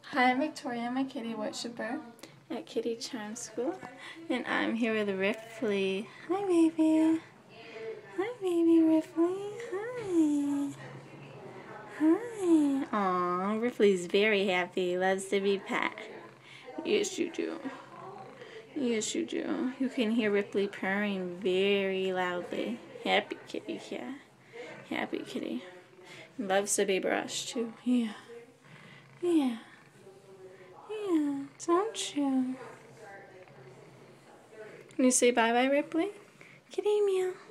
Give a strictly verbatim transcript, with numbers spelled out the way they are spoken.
Hi, I'm Victoria, my kitty worshiper at Kitty Charm School, and I'm here with Ripley. Hi, baby. Hi, baby Ripley. Hi. Hi. Aw, Ripley's very happy. Loves to be pet. Yes, you do. Yes, you do. You can hear Ripley purring very loudly. Happy kitty, yeah. Happy kitty. Loves to be brushed, too. Yeah. Yeah. Yeah, don't you? Can you say bye-bye, Ripley? Kitty meow.